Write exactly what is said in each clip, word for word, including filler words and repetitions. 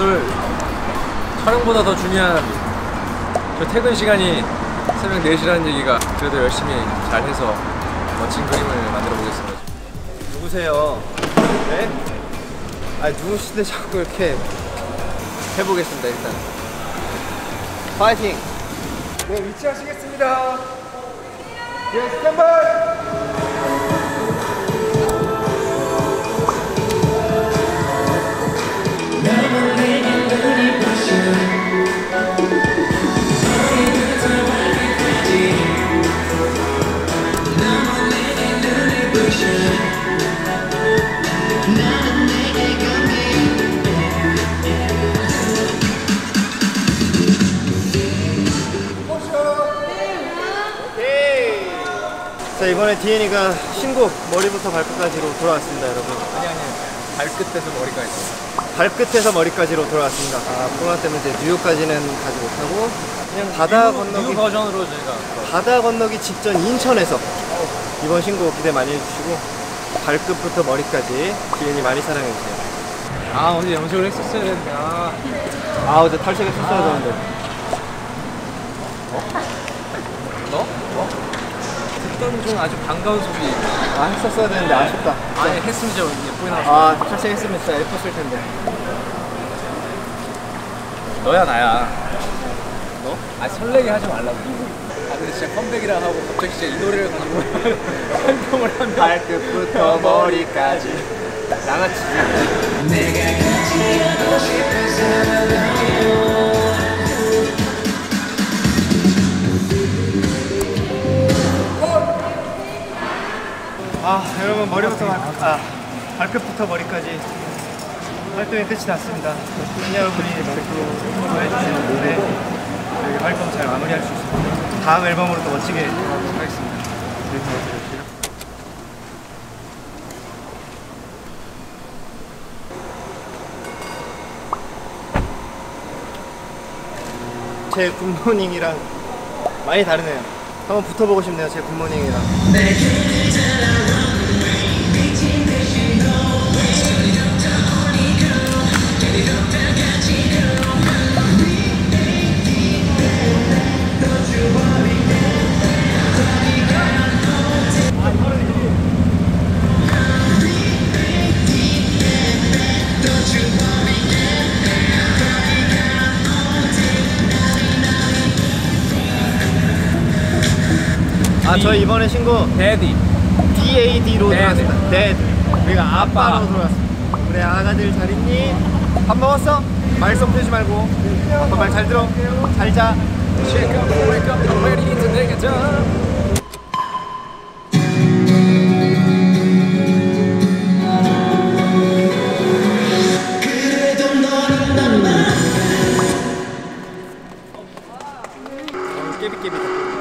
오늘 촬영보다 더 중요한 저 퇴근 시간이 새벽 네 시라는 얘기가 그래도 열심히 잘해서 멋진 그림을 만들어 보겠습니다. 누구세요? 네? 아니 누구신데 자꾸 이렇게 해보겠습니다. 일단 파이팅! 네, 위치하시겠습니다. 예, 스탠바이! 자, 이번에 디엔이가 신곡 머리부터 발끝까지로 돌아왔습니다, 여러분. 아니 아니 발끝에서 머리까지. 발끝에서 머리까지로 돌아왔습니다. 아, 코로나 때문에 이제 뉴욕까지는 가지 못하고 그냥 바다 뉴, 건너기 뉴 버전으로 저희가 바다 건너기 직전 인천에서 이번 신곡 기대 많이 해주시고 발끝부터 머리까지 디엔이 많이 사랑해주세요. 아 어제 염색을 했었어야 되는데. 아, 아 어제 탈색했었어야 되는데. 어? 너? 어? 듣던 중 아주 반가운 소리. 아 했었어야 되는데 아쉽다. 아니 했으면 진짜 예쁘게 나왔어. 아 탈색했으면 진짜 예뻤을 텐데. 너야 나야. 너? 아 설레게 하지 말라고. 아 근데 진짜 컴백이라 하고 갑자기 진짜 이 노래를 가지고 활동을 하면 발끝부터 머리까지 나같이 내가 가지고 싶은 사랑이요. 아 여러분 머리부터 발끝, 아, 발끝부터 머리까지 활동이 끝이 났습니다. 팬 여러분이 백프로 좋아해주시는 노래 저희 활동 잘 마무리할 수 있습니다. 다음 앨범으로 또 멋지게 하겠습니다. 제 굿모닝이랑 많이 다르네요. 한번 붙어보고 싶네요. 제 굿모닝이랑. 아, 저희 이번에 신곡 데디 디에이디로 데드. 들어왔습니다. 데드. 우리가 아빠로 들어왔습니다. 그래, 아가들 잘 있니? 밥 먹었어? 말 좀 펴지 말고 아빠 말 잘 들어. 잘 자. Check up, wake up, I'm ready to take a jump. 깨비깨비.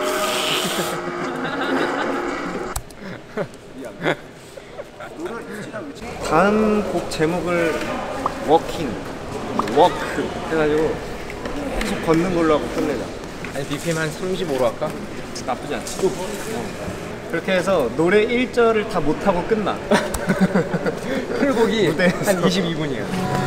다음 곡 제목을 워킹, 워크 해가지고 계속 걷는 걸로 하고 끝내자. 아니 비피엠 한 삼십오로 할까? 나쁘지 않지. 어. 그렇게 해서 노래 일 절을 다 못하고 끝나. 풀곡이 무대에서. 한 이십이 분이야.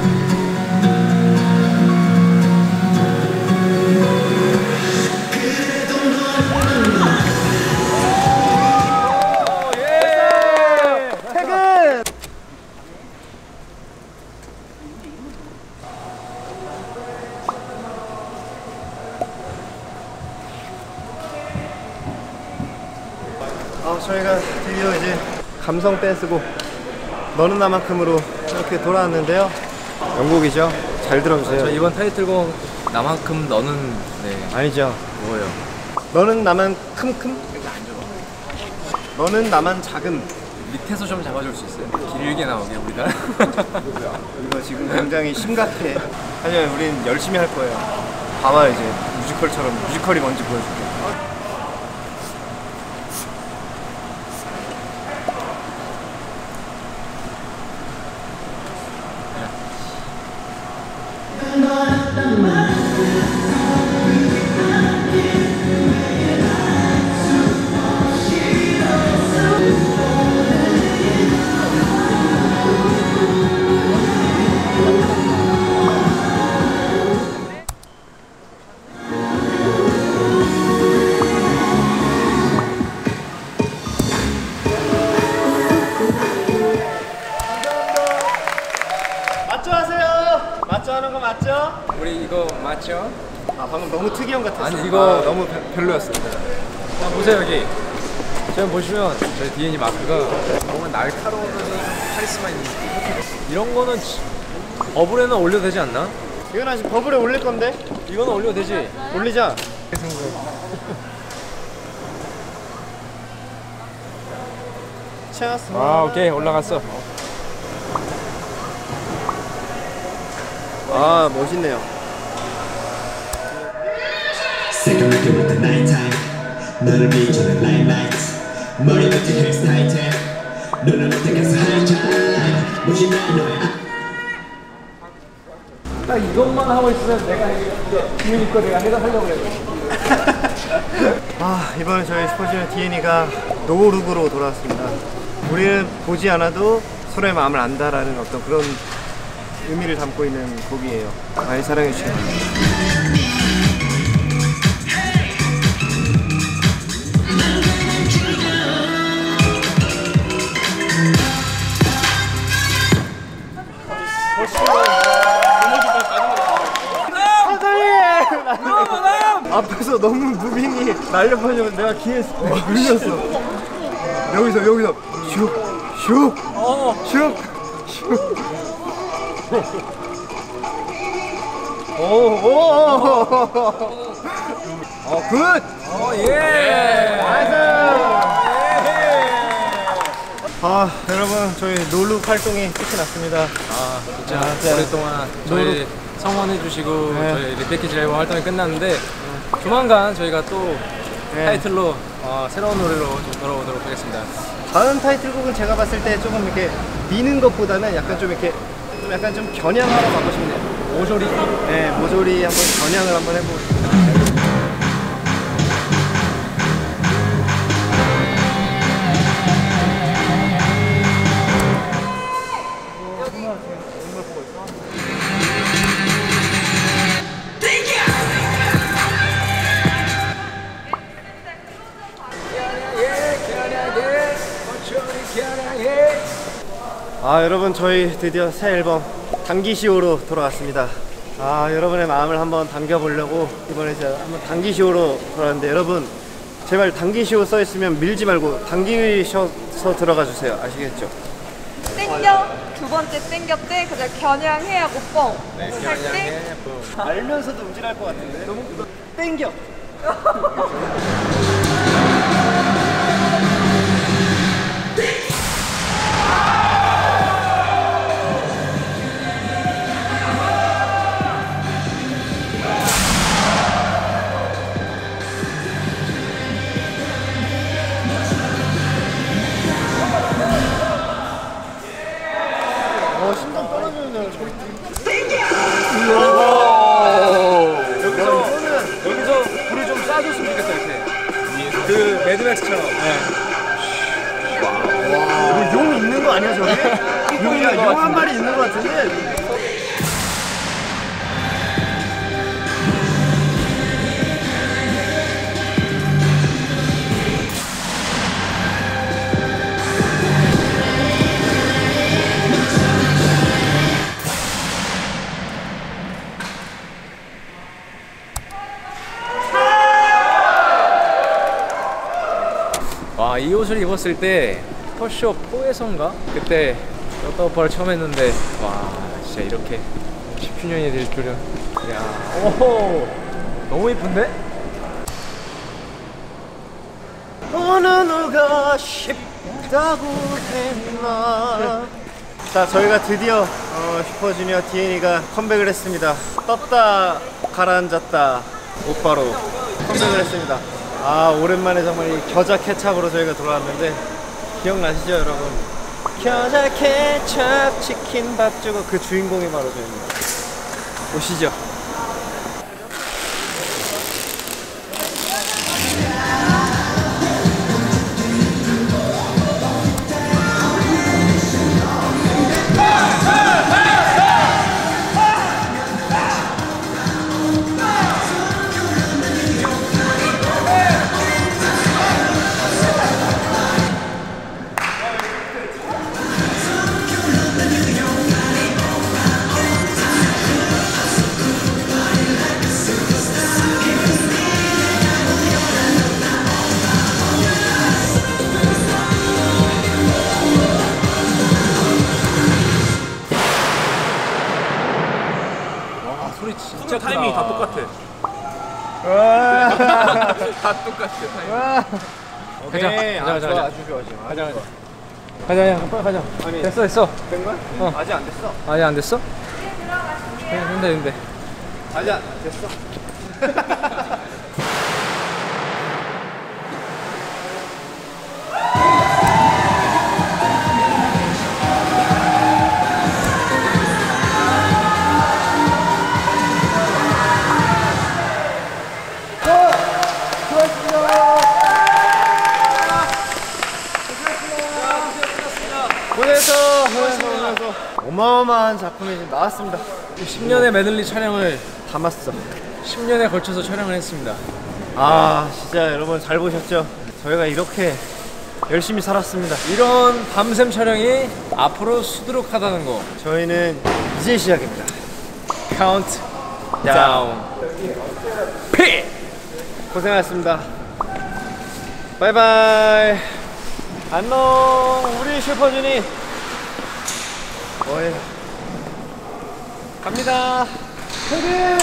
아, 저희가 드디어 이제 감성 댄스곡 너는 나만큼으로 이렇게 돌아왔는데요. 명곡이죠. 잘 들어주세요. 저 이번 타이틀곡 나만큼 너는 네 아니죠. 뭐예요? 너는 나만 큼큼? 너는 나만 작음. 밑에서 좀 잡아줄 수 있어요? 길게 나오게 우리가. 이거 지금 굉장히 심각해. 하지만 우린 열심히 할 거예요. 봐봐 이제 뮤지컬처럼 뮤지컬이 뭔지 보여줄게. 맞죠? 우리 이거 맞죠? 아 방금 너무 특이한 것 같았어. 아니 이거 너무 별로였어요. 자 보세요 여기. 지금 보시면 저희 디엔이 마크가 뭔가 날카로우면서 카리스마 있는 이런 거는 버블에는 올려도 되지 않나? 이건 아직 버블에 올릴 건데? 이거는 올려도 되지? 올리자. 찬스. 아 오케이 올라갔어. 아 멋있네요. 새까맣게 with the night time 너를 비추는 limelight 머리부터 헤어스타일에 눈을 못 떼겠어 하이타임 무심한 너의 딱 이것만 하고 있으면 내가 디엔이 거 내가 해석하려고 그래. 아 이번에 저희 슈퍼주니어 디엔이가 노룩으로 돌아왔습니다. 우리는 보지 않아도 서로의 마음을 안다라는 어떤 그런 의미를 담고 있는 곡이에요. 많이 사랑해 주세요. 앞에서 너무 무빙이 날려버리면 내가 귀에 눌렸어. 여기서 여기서 슉슉 슉 슉. 오오. 어 굿. 어 예. 나이스. 아 여러분 저희 노룩 활동이 끝이 났습니다. 아 진짜 아, 진짜. 오랫동안 저희 성원해주시고 네. 저희 리패키지 앨범 활동이 끝났는데 조만간 저희가 또 네. 타이틀로 어, 새로운 노래로 좀 돌아오도록 하겠습니다. 다음 타이틀곡은 제가 봤을 때 조금 이렇게 미는 것보다는 약간 좀 이렇게 좀 약간 좀 겨냥하러 가고 싶네요. 모조리. 네, 모조리 한번 겨냥을 한번 해보고 싶습니다. 아 여러분 저희 드디어 새 앨범 단기시오로 돌아왔습니다. 아 여러분의 마음을 한번 담겨보려고 이번에 제가 한번 단기시오로 돌아왔는데 여러분 제발 단기시오 써있으면 밀지 말고 당기셔서 들어가 주세요. 아시겠죠? 땡겨 두 번째 땡겨 때 그냥 겨냥해하고 뻥 네, 할 때 알면서도 움찔할 것 같은데 너무 땡겨. 어 심장 떨어지는 소리. 여기서 여기서 불을 좀 쏴줬으면 좋겠어 이렇게. 그 매드맥스처럼. 뭐 용 있는 거 아니야 저기? 용이야 용 한 마리 있는 거 같은데. 와, 이 옷을 입었을 때 퍼쇼 포에서인가? 그때 셔터오퍼를 처음 했는데 와 진짜 이렇게 십 주년이 될 줄은. 야, 오호 너무 이쁜데? 어느 누가 쉽다고 했나. 자 저희가 드디어 어, 슈퍼주니어 디엔이가 컴백을 했습니다. 떴다 가라앉았다 오빠로 컴백을 했습니다. 아 오랜만에 정말 이 겨자 케찹으로 저희가 돌아왔는데 기억나시죠 여러분? 겨자 케찹 치킨 밥 주고 그 주인공이 바로 저희입니다. 오시죠. 소리 진짜 손 타이밍이 다 똑같아. 다 똑같아 타이밍. 가자, 오케이. 가자, 아, 가자, 좋아, 가자. 아주 좋아 지금. 가자 가자. 가자 그냥 빨리 가자. 아니, 됐어 됐어. 된 거야? 어. 아직 안 됐어. 아직 안 됐어? 네, 된대 된대. 아직 안 됐어. 고생했어. 고생했어. 고생했어. 어마어마한 작품이 지금 나왔습니다. 십 년의 메들리 촬영을 담았어. 십 년에 걸쳐서 촬영을 했습니다. 아 진짜 여러분 잘 보셨죠? 저희가 이렇게 열심히 살았습니다. 이런 밤샘 촬영이 앞으로 수두룩하다는 거. 저희는 이제 시작입니다. 카운트 다운. 피. 고생하셨습니다. 바이바이. 안녕. 우리 슈퍼주니. 어이. 갑니다. 퇴근.